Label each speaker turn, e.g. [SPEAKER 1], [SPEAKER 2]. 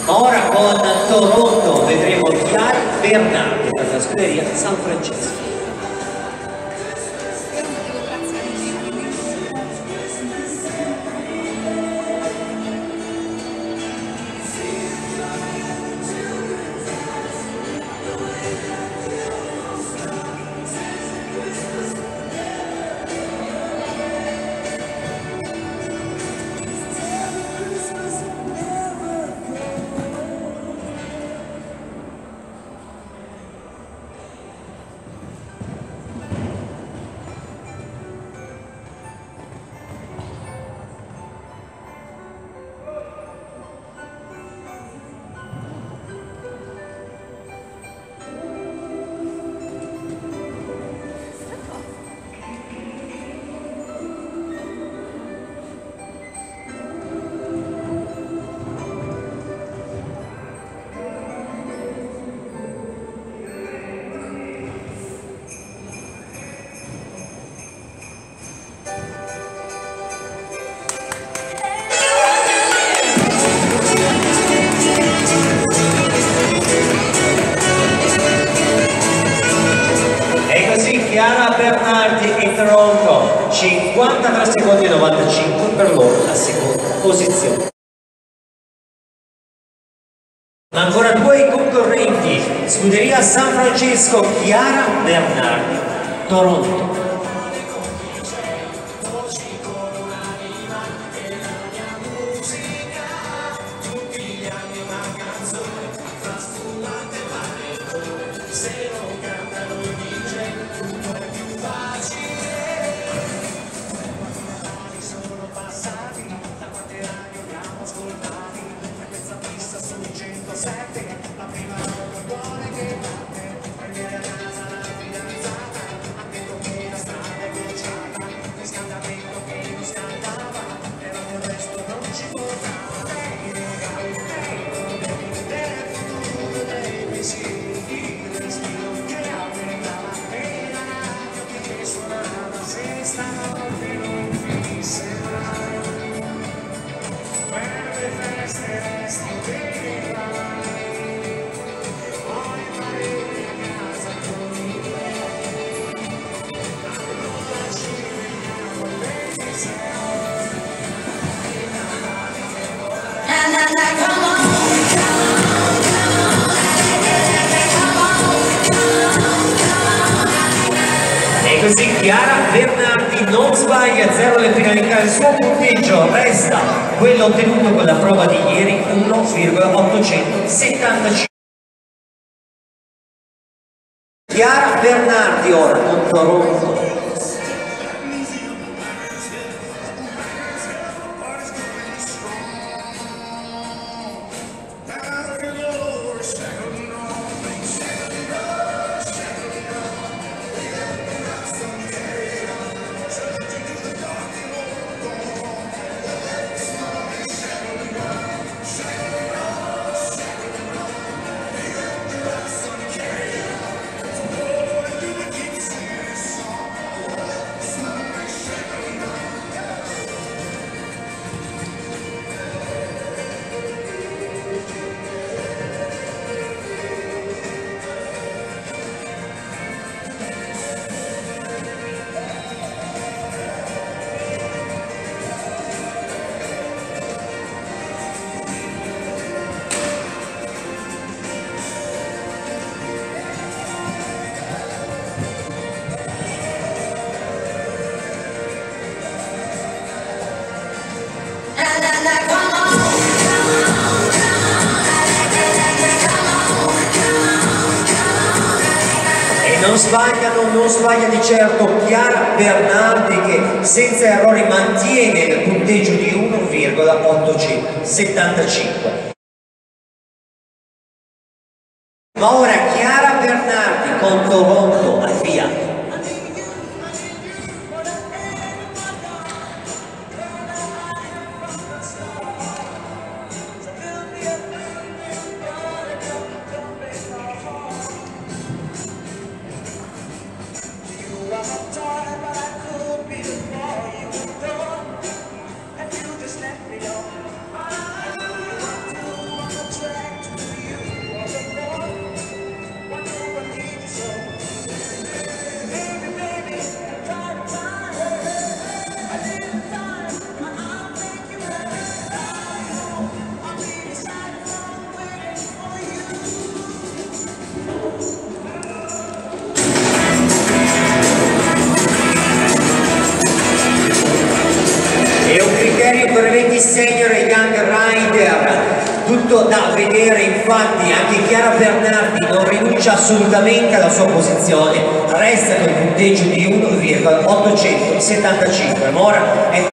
[SPEAKER 1] Ora con Toronto vedremo Chiara Bernardi dalla scuderia San Francesco. Chiara Bernardi in Toronto, 53 secondi e 95 per loro la seconda posizione. Ma ancora due concorrenti, scuderia San Francesco, Chiara Bernardi, Toronto. E così Chiara Bernardi non sbaglia, 0 le finalità, il suo punteggio resta quello ottenuto con la prova di ieri, 1,875. Chiara Bernardi ora con Toronto. Non sbaglia di certo Chiara Bernardi che senza errori mantiene il punteggio di 1,875. Ma ora Chiara Bernardi con Toronto al via.
[SPEAKER 2] Just let me know.
[SPEAKER 1] tutto da vedere. Infatti anche Chiara Bernardi non rinuncia assolutamente alla sua posizione, resta con il punteggio di 1,875. Mora è